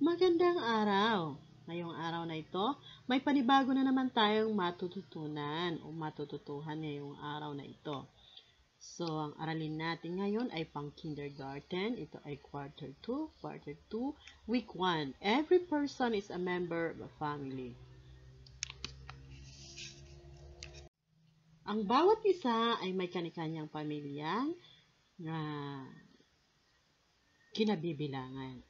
Magandang araw! Ngayong araw na ito, may panibago na naman tayong matututunan o matututuhan ngayong araw na ito. So, ang aralin natin ngayon ay pang-kindergarten. Ito ay quarter 2, week 1. Every person is a member of a family. Ang bawat isa ay may kani-kanyang pamilyang kinabibilangan.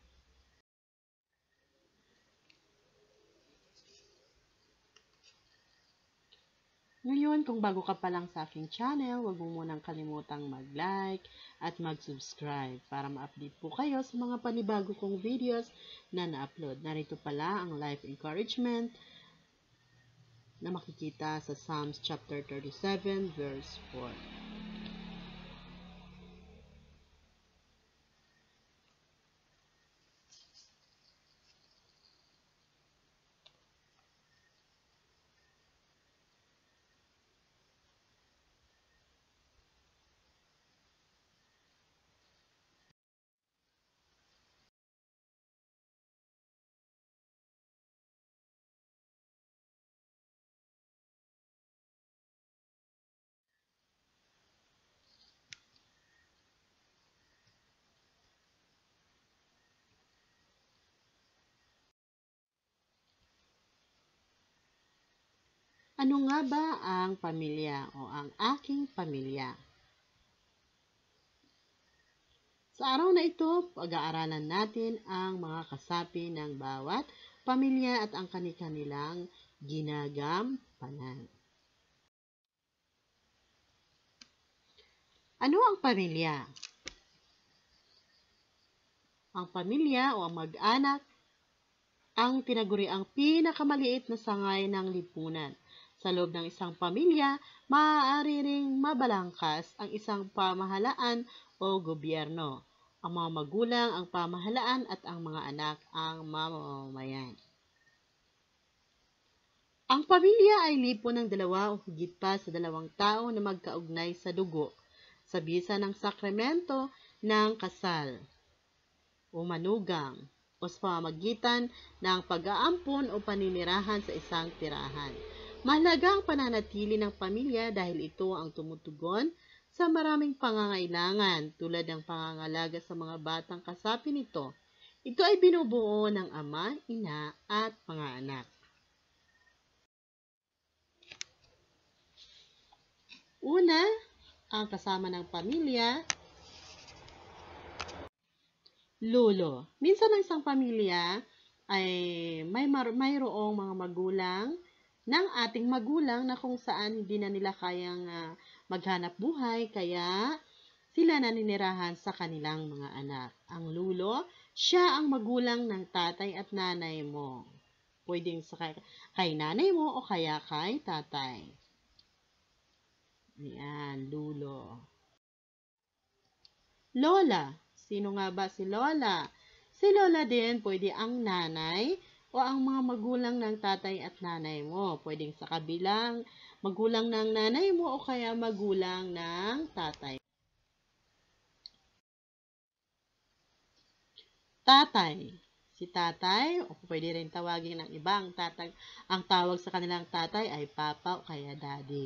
Ngayon, kung bago ka pa lang sa aking channel, huwag mo munang kalimutang mag-like at mag-subscribe para ma-update po kayo sa mga panibago kong videos na na-upload. Narito pala ang life encouragement na makikita sa Psalms chapter 37 verse 4. Ano nga ba ang pamilya o ang aking pamilya? Sa araw na ito, pag-aaralan natin ang mga kasapi ng bawat pamilya at ang kani-kanilang ginagampanan. Ano ang pamilya? Ang pamilya o ang mag-anak ang tinaguriang pinakamaliit na sangay ng lipunan. Sa loob ng isang pamilya, maaari ring mabalangkas ang isang pamahalaan o gobyerno. Ang mga magulang ang pamahalaan at ang mga anak ang mamamayan. Ang pamilya ay lipon ng dalawa o higit pa sa dalawang tao na magkaugnay sa dugo, sa bisa ng sakramento ng kasal o manugang o sa pamamagitan ng pag-aampon o paninirahan sa isang tirahan. Mahalaga ang pananatili ng pamilya dahil ito ang tumutugon sa maraming pangangailangan tulad ng pangangalaga sa mga batang kasapi nito. Ito ay binubuo ng ama, ina at mga anak. Una, ang kasama ng pamilya, lolo. Minsan ang isang pamilya ay mayroong mga magulang ng ating magulang na kung saan hindi na nila kayang maghanap buhay, kaya sila naninirahan sa kanilang mga anak. Ang lulo, siya ang magulang ng tatay at nanay mo. Pwedeng kay nanay mo o kaya kay tatay. Ayan, lulo. Lola. Sino nga ba si Lola? Si Lola din pwede ang nanay o ang mga magulang ng tatay at nanay mo. Pwedeng sa kabilang magulang ng nanay mo o kaya magulang ng tatay. Tatay. Si tatay, o pwede rin tawagin ng iba, ang tawag sa kanilang tatay ay papa o kaya daddy.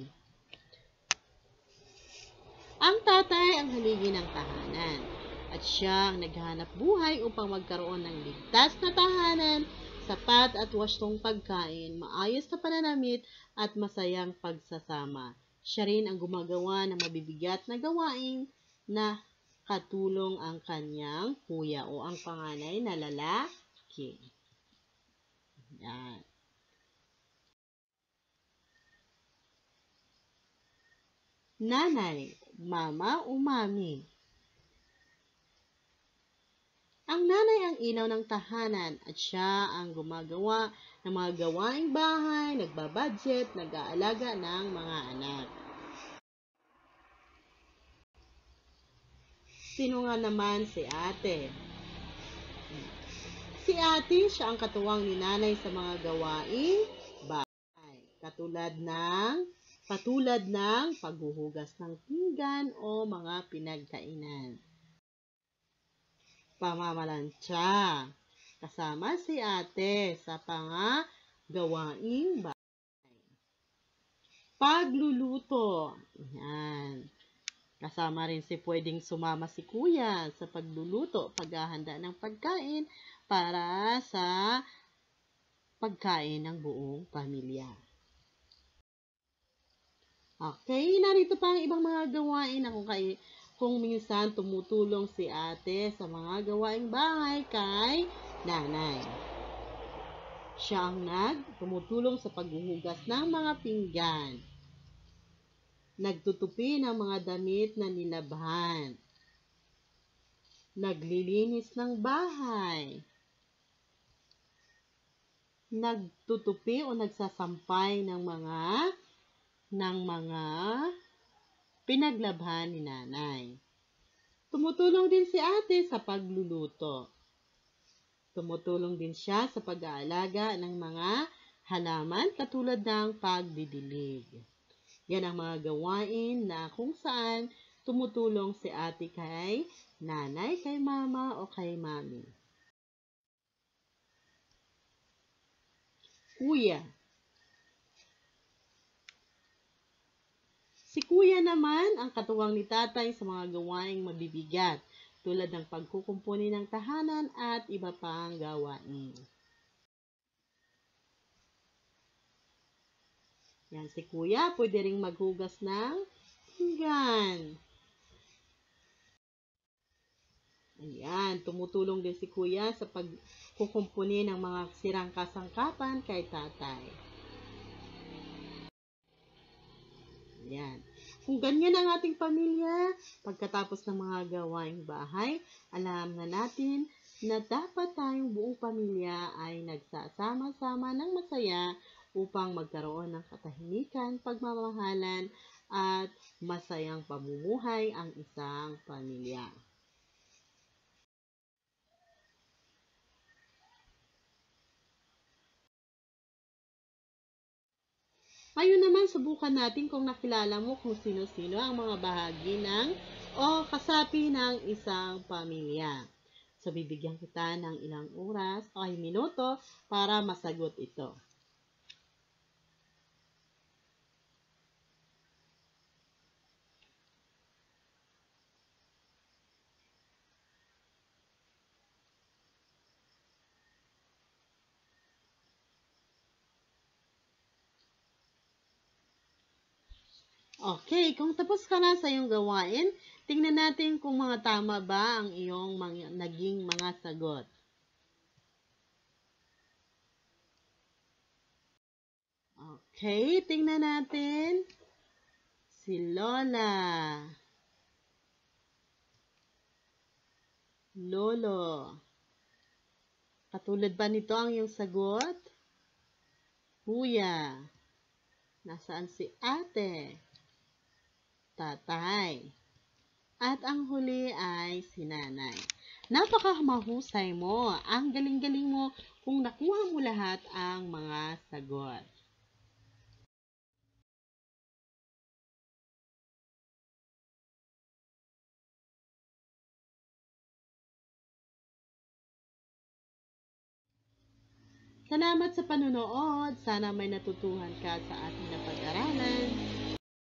Ang tatay ang haligi ng tahanan at siya ang naghahanap buhay upang magkaroon ng ligtas na tahanan, sapat at wastong pagkain, maayos na pananamit at masayang pagsasama. Siya rin ang gumagawa ng mabibigat na gawain na katulong ang kanyang kuya o ang panganay na lalaki. Yan. Nanay, mama o mami. Ang nanay ang ilaw ng tahanan at siya ang gumagawa ng mga gawaing bahay, nagbabudget, nag-aalaga ng mga anak. Sino nga naman si ate? Si ate, siya ang katuwang ni nanay sa mga gawaing bahay. Katulad ng paghuhugas ng pinggan o mga pinagkainan. Pamamalansya. Kasama si ate sa gawaing bahay. Pagluluto. Yan. Kasama rin pwedeng sumama si kuya sa pagluluto, paghahanda ng pagkain para sa pagkain ng buong pamilya. Okay, narito pa ang ibang mga gawain na kung minsan tumutulong si ate sa mga gawaing bahay kay nanay. Siya ang tumutulong sa paghuhugas ng mga pinggan. Nagtutupi ng mga damit na nilabhan. Naglilinis ng bahay. Nagtutupi o nagsasampay ng mga pinaglabhan ni nanay. Tumutulong din si ate sa pagluluto. Tumutulong din siya sa pag-aalaga ng mga halaman katulad ng pagdidilig. Yan ang mga gawain na kung saan tumutulong si ate kay nanay, kay mama o kay mami. Kuya. Si kuya naman ang katuwang ni tatay sa mga gawaing mabibigat tulad ng pagkukumpuni ng tahanan at iba pang gawain. Yan, si kuya pwede ring maghugas ng pinggan. Ayan, tumutulong din si kuya sa pagkukumpuni ng mga sirang kasangkapan kay tatay. Ayan. Kung ganyan ang ating pamilya, pagkatapos ng mga gawaing bahay, alam na natin na dapat tayong buong pamilya ay nagsasama-sama ng masaya upang magkaroon ng katahimikan, pagmamahalan, at masayang pamumuhay ang isang pamilya. Ngayon naman, subukan natin kung nakilala mo kung sino-sino ang mga bahagi o kasapi ng isang pamilya. So, bibigyan kita ng ilang oras o minuto para masagot ito. Okay, kung tapos ka na sa iyong gawain, tingnan natin kung mga tama ba ang iyong naging mga sagot. Okay, tingnan natin. Si Lola. Lolo. Katulad ba nito ang iyong sagot? Kuya. Nasaan si ate? Tatay. At ang huli ay si nanay. Napakamahusay mo. Ang galing-galing mo kung nakuha mo lahat ang mga sagot. Salamat sa panonood. Sana may natutuhan ka sa ating napag-aralan.